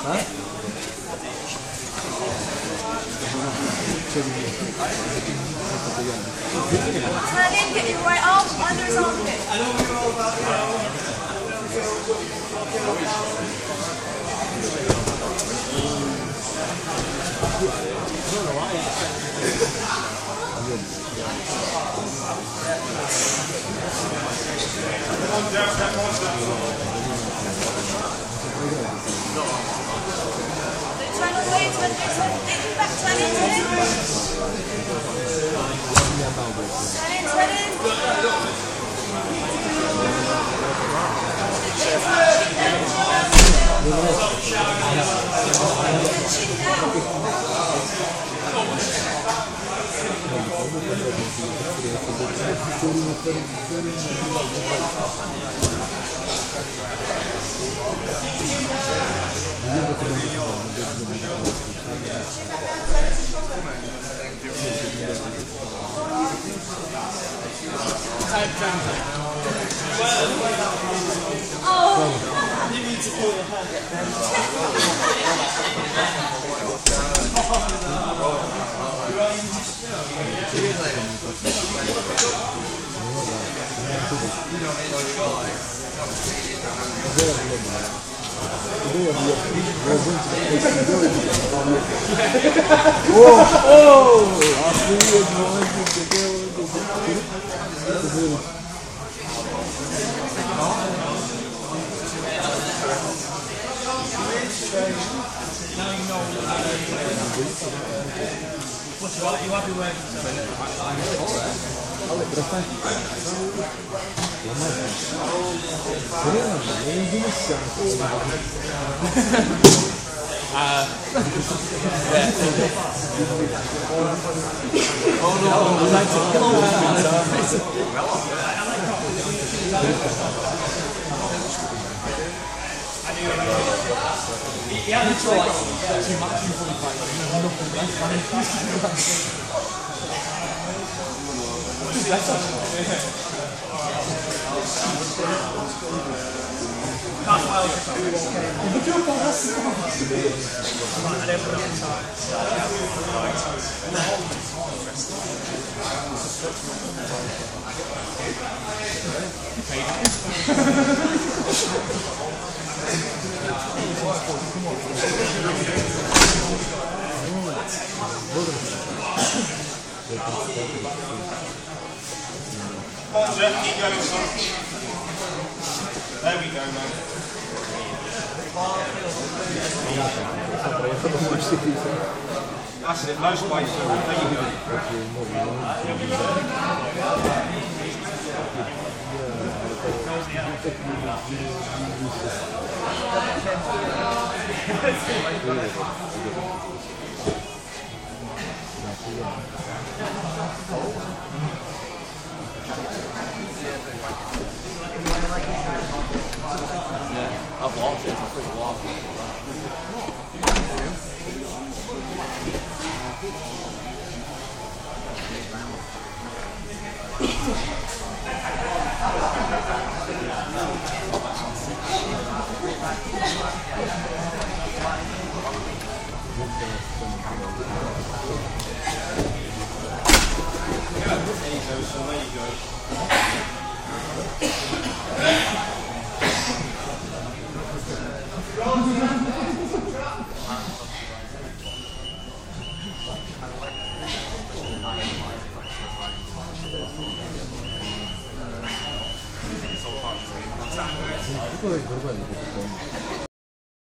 Turn in, get your right arm under his armpit. Turn away, turn back, turn in. You need to pull your hand. You happy working? Yeah, that's right. Too much in 45. Come on, Jeff, keep going, son. There we go, man. That's it, no space. There you go. Yeah, I've lost it. It's pretty lost. 이거 걸어야 돼.